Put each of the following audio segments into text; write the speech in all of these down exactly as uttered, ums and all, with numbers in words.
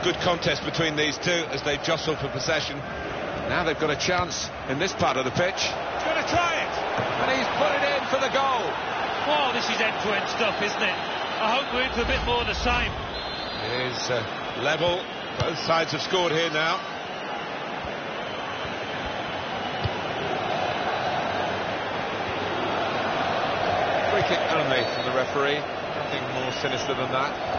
good contest between these two as they jostle for possession. Now they've got a chance in this part of the pitch. He's going to try it, and he's put it in for the goal. Oh, this is end-to-end stuff, isn't it? I hope we're in for a bit more of the same. It is uh, level. Both sides have scored here now. Free kick only from the referee. Nothing more sinister than that.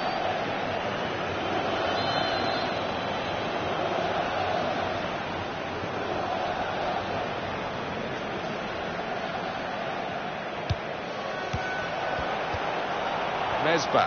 Mesbah.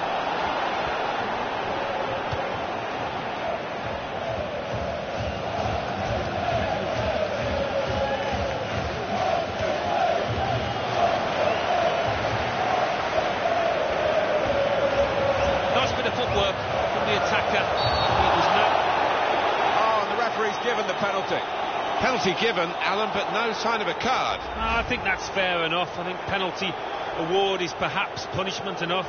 Nice bit of footwork from the attacker. It was no... Oh, and the referee's given the penalty. Penalty given, Alan, but no sign of a card. No, I think that's fair enough. I think penalty award is perhaps punishment enough.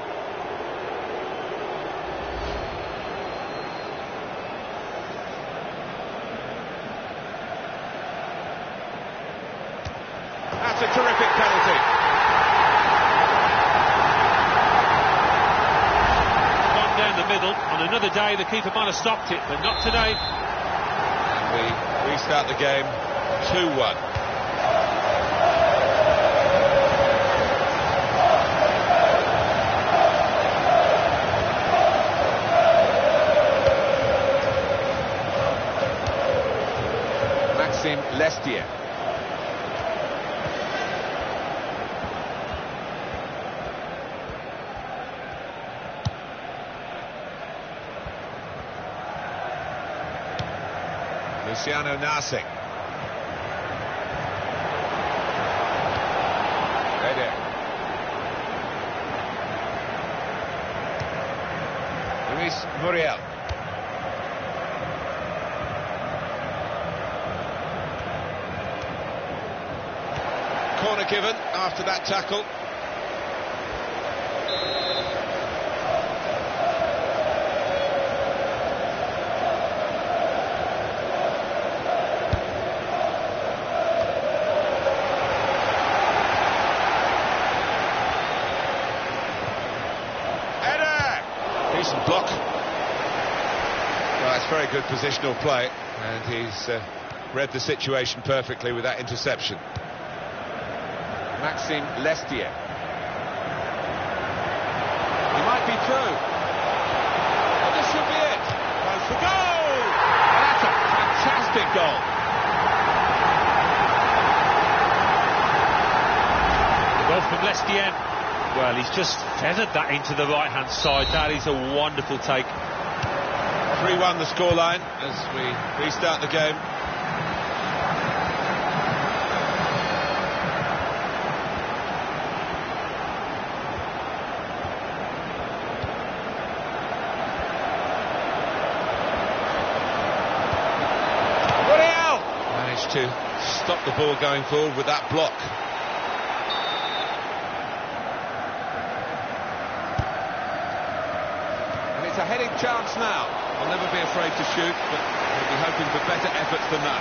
That's a terrific penalty. Gone down the middle. On another day, the keeper might have stopped it, but not today. And we restart the game two one. Maxime Lestier. Luciano Nasik. Eder. Luis Muriel. Corner given after that tackle. Decent block. Well, that's very good positional play, and he's uh, read the situation perfectly with that interception. Maxime Lestier. He might be through. Oh, this should be it. Goes for goal! That's a fantastic goal. Well, from Lestier. Well, he's just feathered that into the right-hand side. That is a wonderful take. three one the scoreline as we restart the game. Muriel managed to stop the ball going forward with that block. It's a heading chance now. I'll never be afraid to shoot, but we'll be hoping for better efforts than that.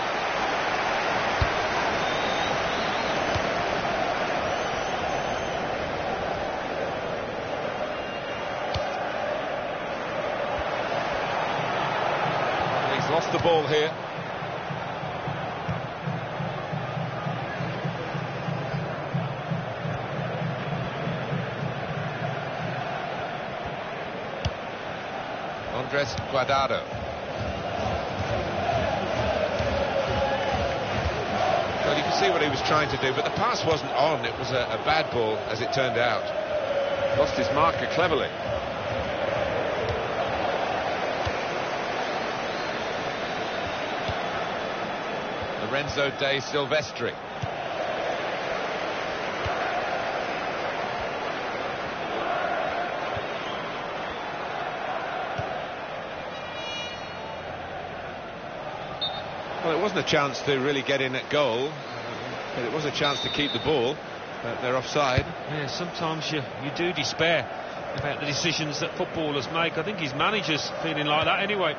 He's lost the ball here. Andres Guardado. Well, you can see what he was trying to do, but the pass wasn't on. It was a, a bad ball, as it turned out. Lost his marker cleverly. Lorenzo De Silvestri. Well, it wasn't a chance to really get in at goal, but it was a chance to keep the ball, but they're offside. Yeah, sometimes you, you do despair about the decisions that footballers make. I think his manager's feeling like that anyway.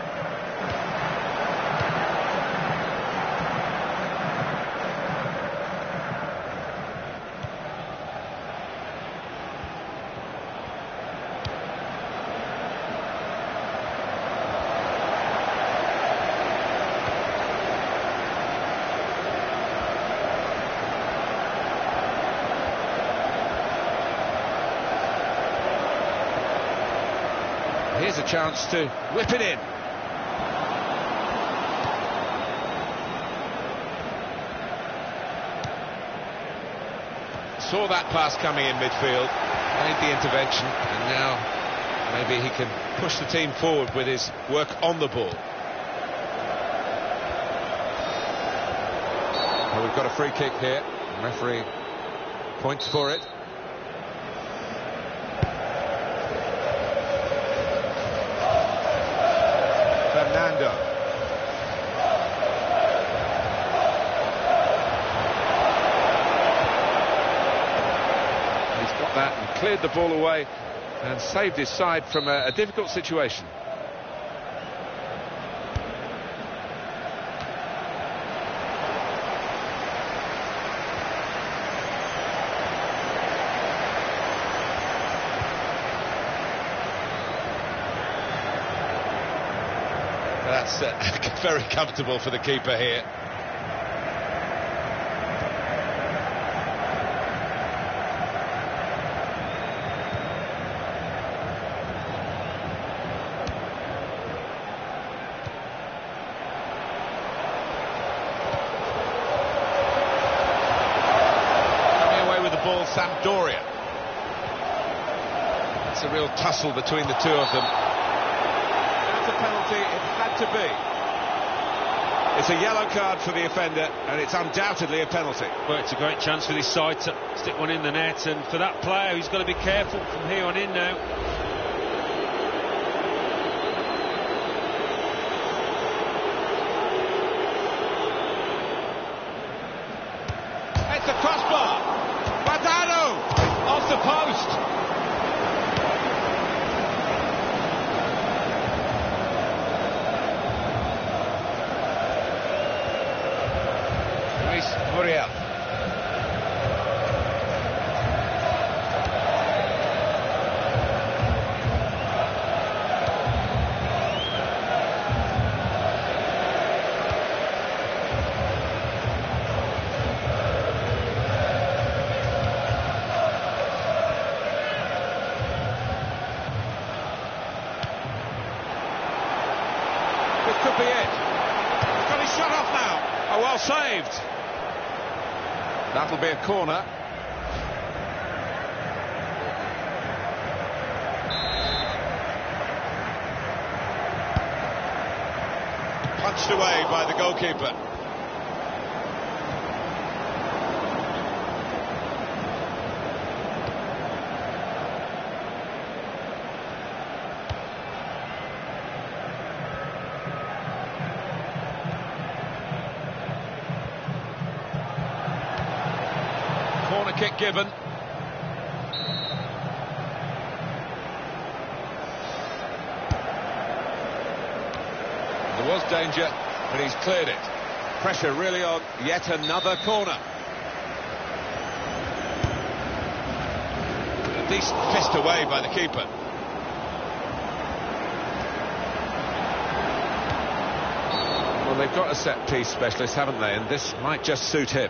Here's a chance to whip it in. Saw that pass coming in midfield, made the intervention, and now maybe he can push the team forward with his work on the ball. Well, we've got a free kick here. The referee points for it. Fernando. He's got that and cleared the ball away and saved his side from a, a difficult situation. That's uh, very comfortable for the keeper here. Coming away with the ball, Sampdoria. It's a real tussle between the two of them. That's a penalty. It had to be. It's a yellow card for the offender, and it's undoubtedly a penalty. Well, it's a great chance for this side to stick one in the net, and for that player, he's got to be careful from here on in now. It's a crossbar. Badano off the post. Muriel. This could be it. He's got his shot off now. Oh, well saved. That'll be a corner. Punched away by the goalkeeper. Corner kick given. There was danger, but he's cleared it. Pressure really on yet another corner. A decent fist away by the keeper. Well, they've got a set-piece specialist, haven't they? And this might just suit him.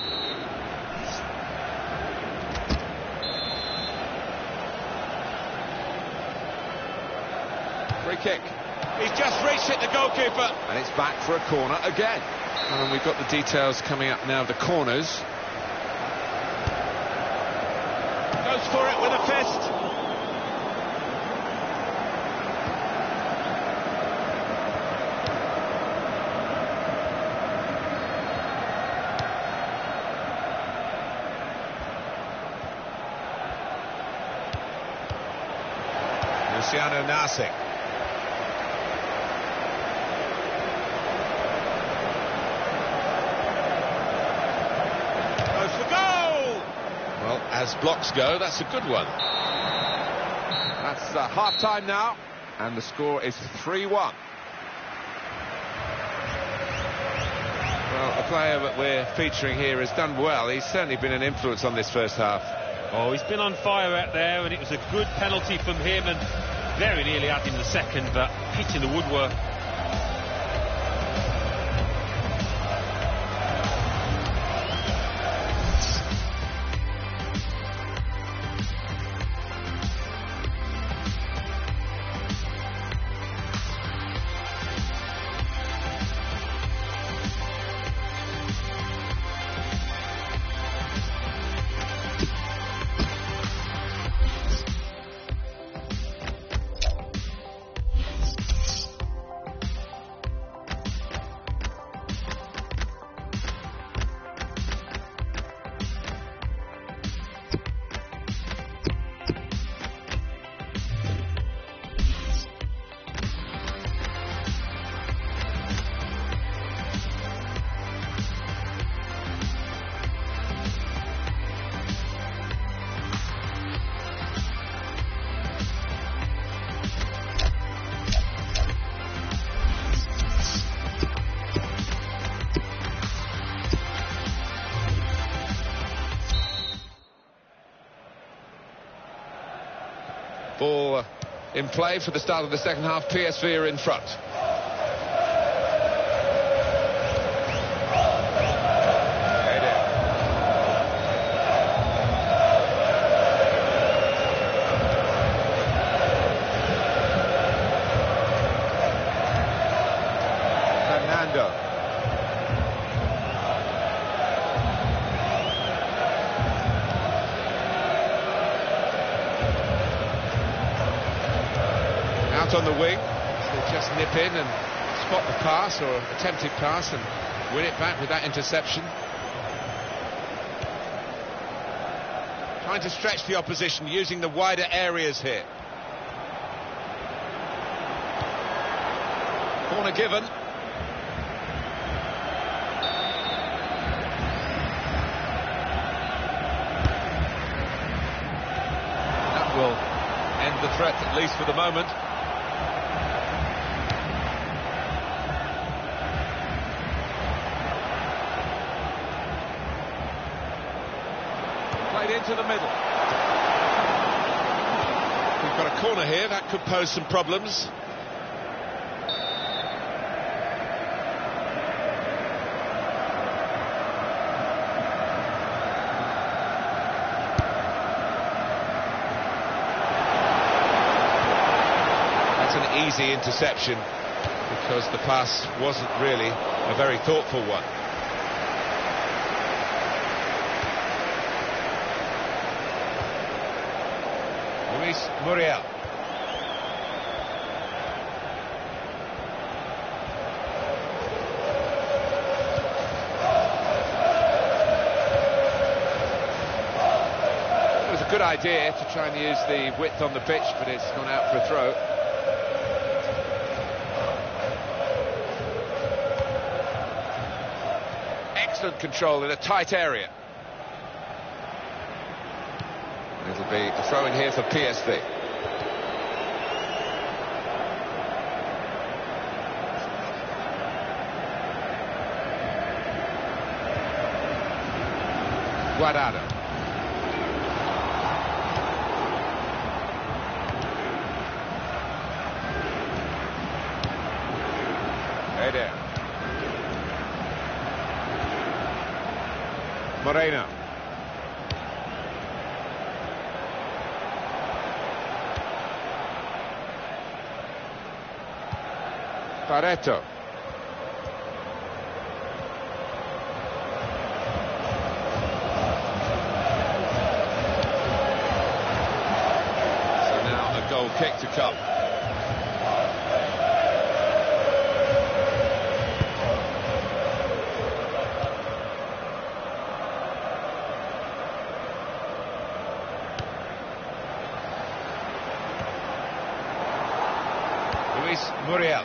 Free kick. He's just reached it, the goalkeeper. And it's back for a corner again. And we've got the details coming up now of the corners. Goes for it with a fist. Luciano Nasik. Goes for goal! Well, as blocks go, that's a good one. That's uh, half-time now, and the score is three one. Well, a player that we're featuring here has done well. He's certainly been an influence on this first half. Oh, he's been on fire out there, and it was a good penalty from him, and very nearly had him the second, but hitting the woodwork. Ball in play for the start of the second half. P S V are in front. Fernando. Out on the wing, so they just nip in and spot the pass, or attempted pass, and win it back with that interception. Trying to stretch the opposition, using the wider areas here. Corner given. That will end the threat, at least for the moment. Into the middle. We've got a corner here that could pose some problems. That's an easy interception, because the pass wasn't really a very thoughtful one. Luis Muriel. It was a good idea to try and use the width on the pitch, but it's gone out for a throw. Excellent control in a tight area. It'll be a throw in here for P S V. Guardado. Eder. Moreno. Pareto. So now a goal kick to come. Luis Muriel.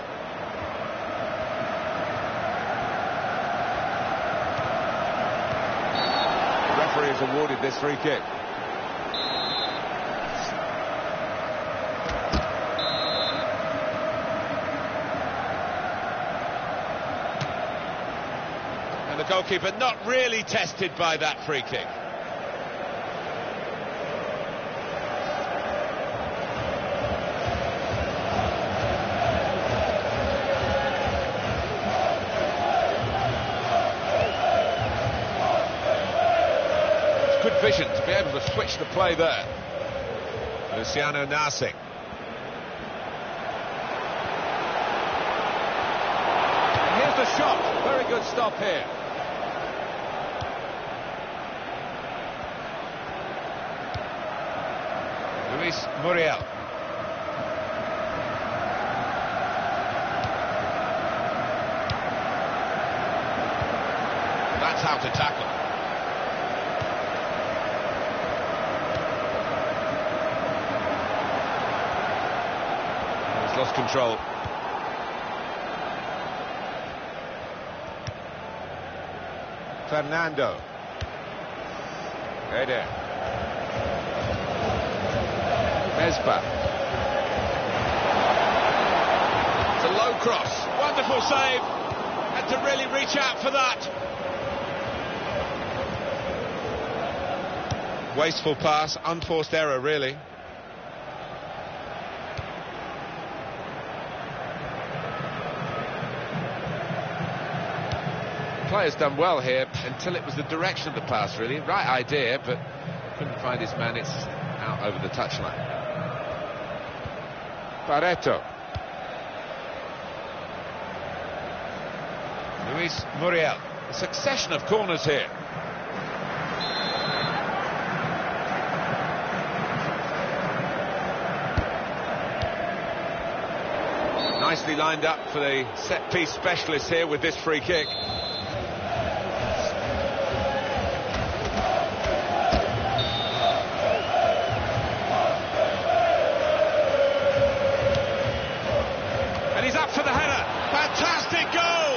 Awarded this free kick. goalkeeper not really tested by that free kick. It's good vision to be able to switch the play there. Luciano Narsing. Here's the shot. Very good stop here. Luis Muriel. That's how to tackle. He's lost control. Fernando. Eder. Mesbah. It's a low cross. Wonderful save. Had to really reach out for that. Wasteful pass, unforced error, really. The player's done well here until it was the direction of the pass, really. Right idea, but couldn't find his man. It's out over the touchline. Barreto. Luis Muriel. A succession of corners here. Nicely lined up for the set-piece specialist here with this free kick. And he's up for the header. Fantastic goal!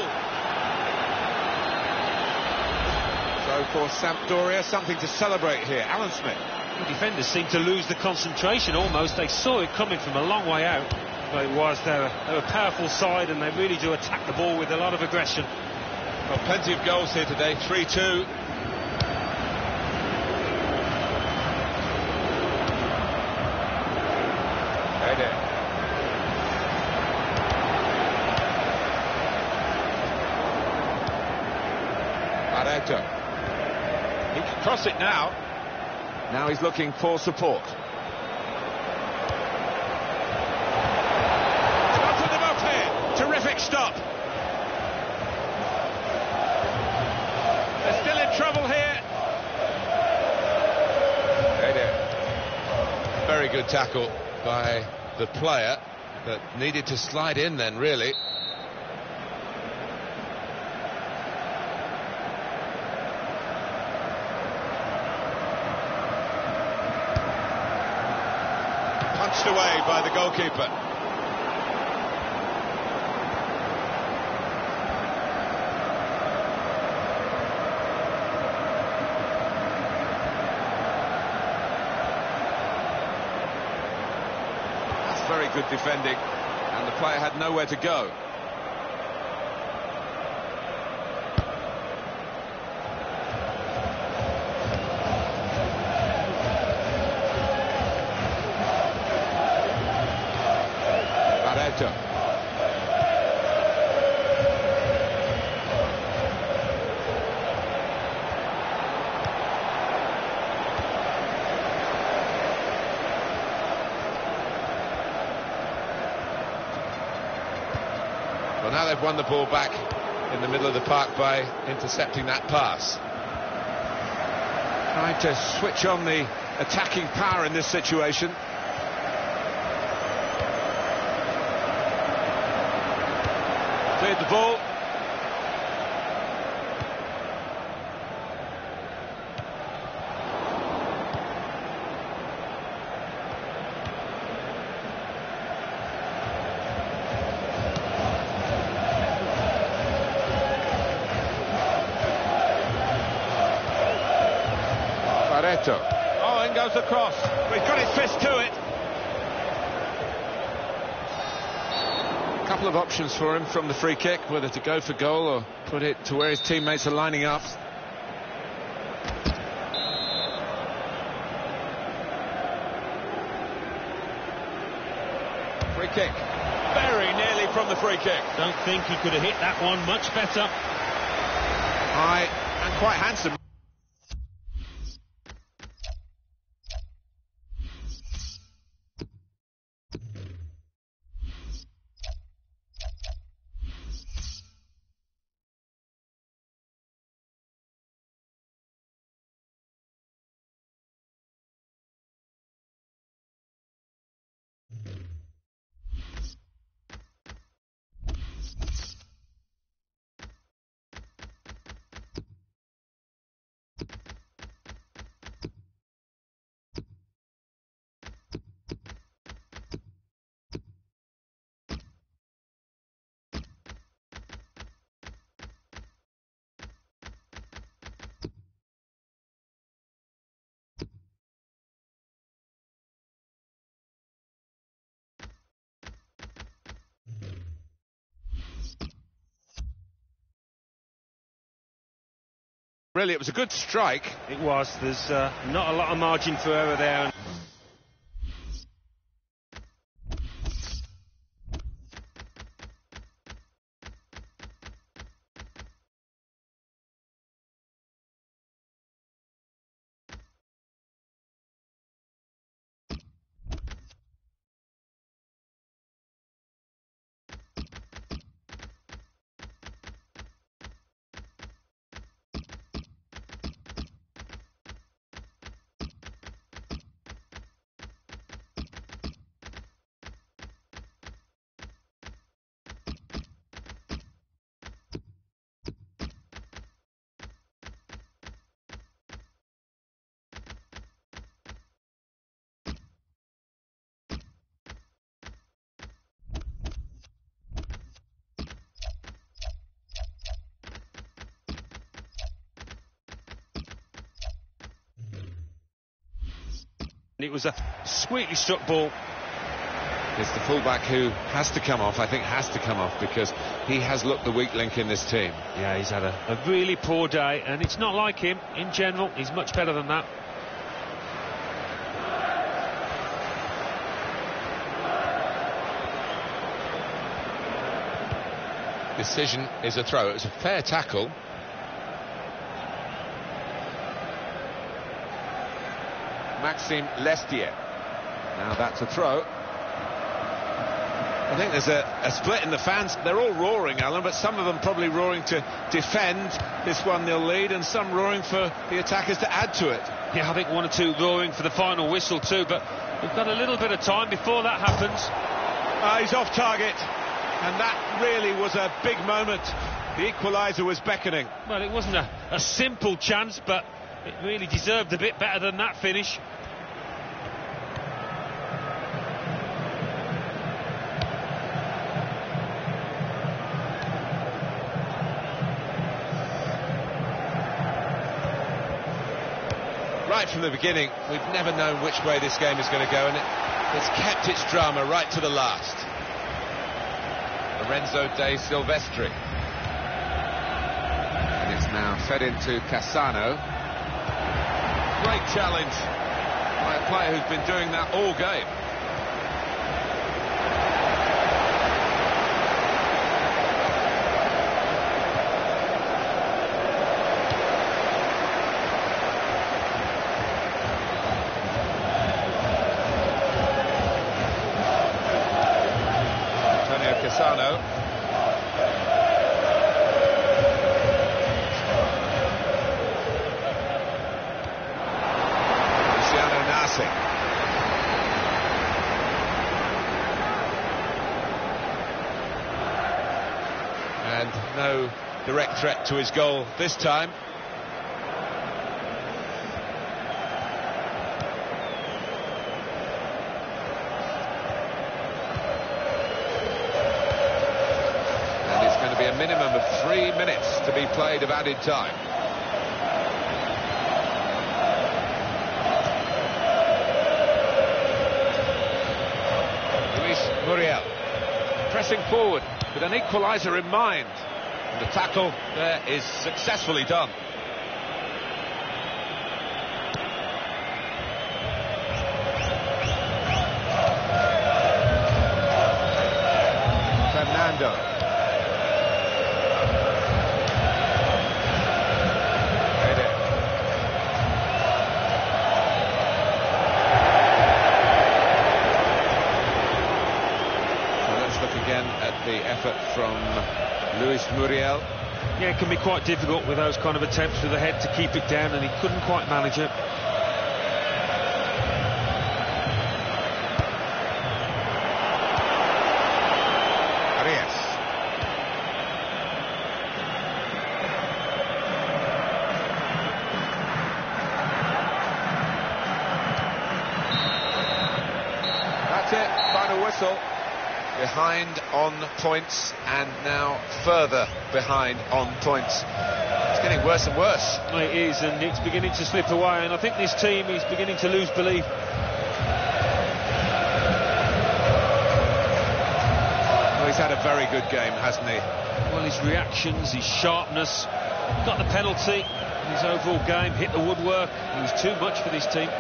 So for Sampdoria, something to celebrate here. Alan Smith. The defenders seem to lose the concentration almost. They saw it coming from a long way out. But it was, they're a, they're a powerful side and they really do attack the ball with a lot of aggression. Well, plenty of goals here today, three two. Eder. Barreto. He can cross it now. Now he's looking for support. Terrific stop. They're still in trouble here. Very good tackle by the player that needed to slide in then, really. Punched away by the goalkeeper. Very good defending, and the player had nowhere to go. Barreto. Well, now they've won the ball back in the middle of the park by intercepting that pass. Trying to switch on the attacking power in this situation. Cleared the ball. Barreto. Oh, in goes the cross. He's got his fist to it. couple of options for him from the free kick, whether to go for goal or put it to where his teammates are lining up. Free kick. Very nearly from the free kick. Don't think he could have hit that one much better. High and quite handsome. Really, it was a good strike. It was. There's uh, not a lot of margin for error there. It was a sweetly struck ball. It's the fullback who has to come off, I think has to come off, because he has looked the weak link in this team. Yeah, he's had a, a really poor day, and it's not like him in general. He's much better than that. Decision is a throw. It was a fair tackle. Maxime Lestier. Now that's a throw. I think there's a, a split in the fans. They're all roaring, Alan, but some of them probably roaring to defend this one nil lead, and some roaring for the attackers to add to it. Yeah, I think one or two roaring for the final whistle too, but we've got a little bit of time before that happens. Uh, he's off target, and that really was a big moment. The equaliser was beckoning. Well, it wasn't a, a simple chance, but it really deserved a bit better than that finish. Right from the beginning, we've never known which way this game is going to go, and it, it's kept its drama right to the last. Lorenzo De Silvestri. And it's now fed into Cassano. Great challenge by a player who's been doing that all game. Cassano. Luciano Nasi. And no direct threat to his goal this time. A minimum of three minutes to be played of added time. Luis Muriel pressing forward with an equaliser in mind. And the tackle there is successfully done. Fernando. Again at the effort from Luis Muriel. Yeah, it can be quite difficult with those kind of attempts with the head to keep it down, and he couldn't quite manage it. Arias. That's it, final whistle. Behind on points, and now further behind on points. It's getting worse and worse. It is, and it's beginning to slip away, and I think this team is beginning to lose belief. Well, he's had a very good game, hasn't he? Well, his reactions, his sharpness, got the penalty, his overall game hit the woodwork. He was too much for this team.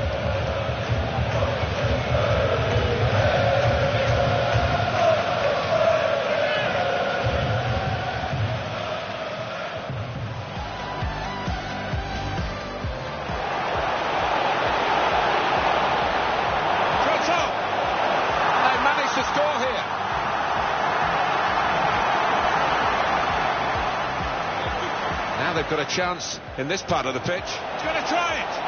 To score here. Now they've got a chance in this part of the pitch. He's going to try it.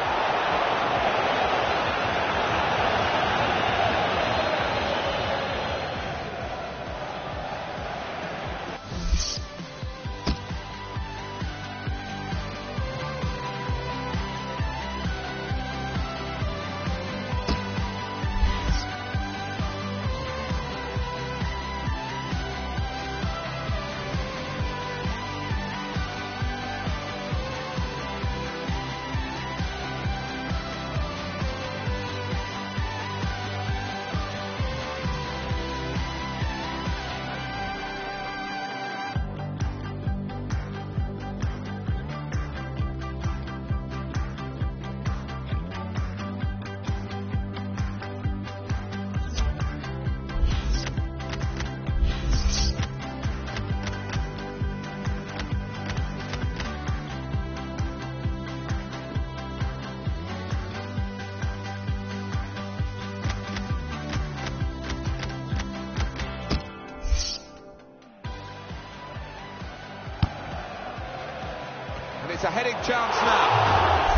It's a heading chance now.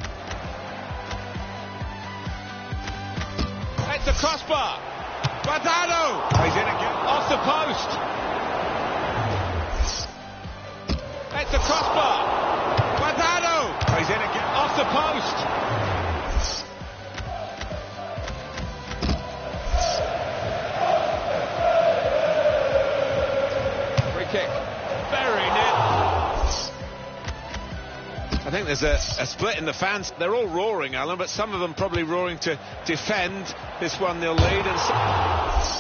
It's a crossbar. Guardado. Oh, he's in again. Off the post. It's a crossbar. Guardado. Oh, he's in again. Off the post. Free kick. Very near. I think there's a, a split in the fans. They're all roaring, Alan, but some of them probably roaring to defend this one nil lead. And so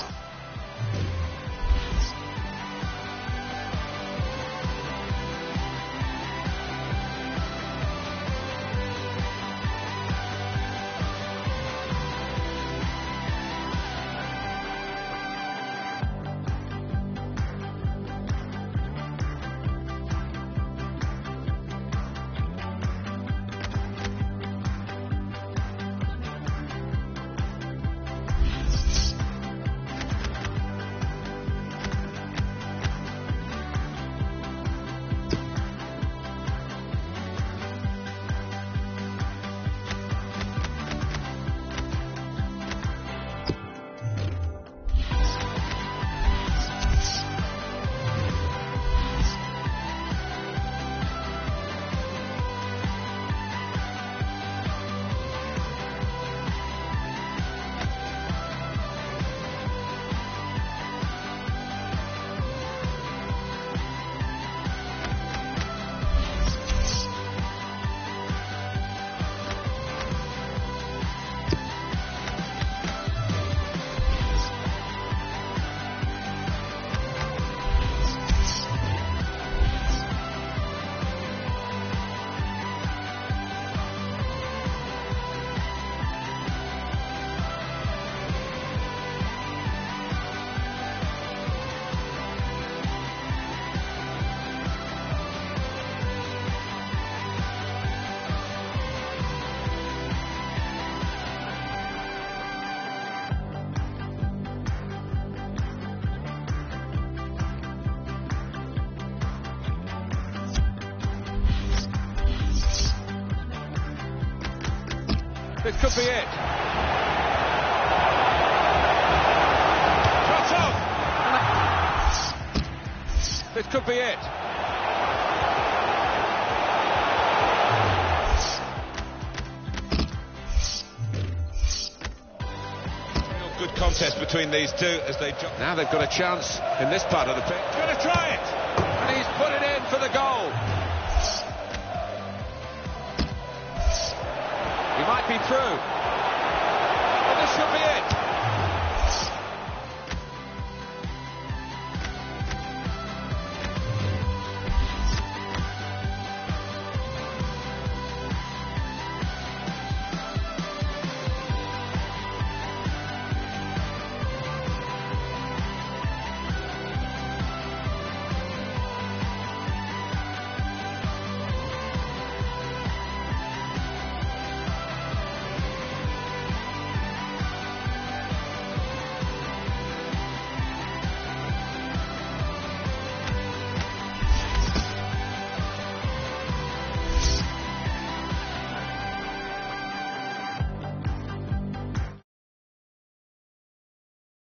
This could be it. Shot off! This could be it. Good contest between these two as they jump. Now they've got a chance in this part of the pitch. He's going to try it! And he's put it in for the goal. He might be through.